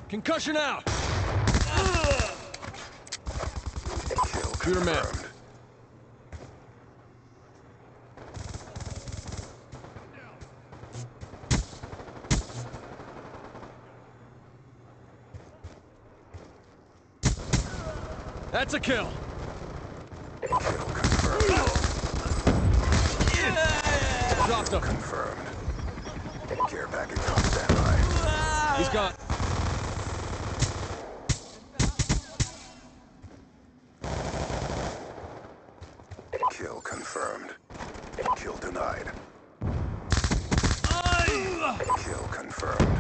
Concussion out! Kill Shooter man. confirmed. That's a kill! Kill confirmed. Dropped him. Confirmed. Care package on standby. He's gone. Kill confirmed. Kill denied. Kill confirmed.